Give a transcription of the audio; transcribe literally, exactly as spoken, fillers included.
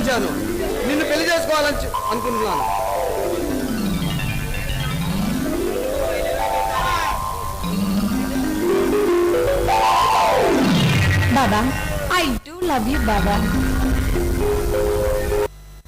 వచ్చాను. నిన్ను పెళ్లి చేసుకోవాలని చె- అనుకుంటున్నాను. బాబా, I do love you Baba.